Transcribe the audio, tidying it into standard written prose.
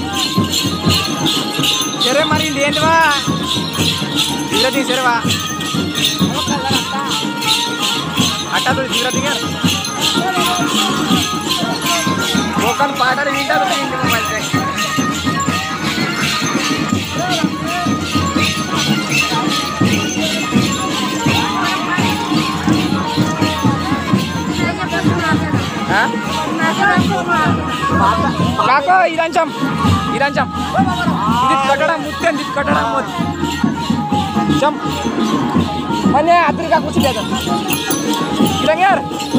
सरे मरी लेंदवा धीरे सेरवा अट्टा तो धीरे दिगर कोकण पाटाडी विंटार मोबाइल से काका इरांचम ఇది కట్టడం ముత్యం ఇది కట్టడం చం మనే అత్రికా కూర్చుంటే ఇలాంగారు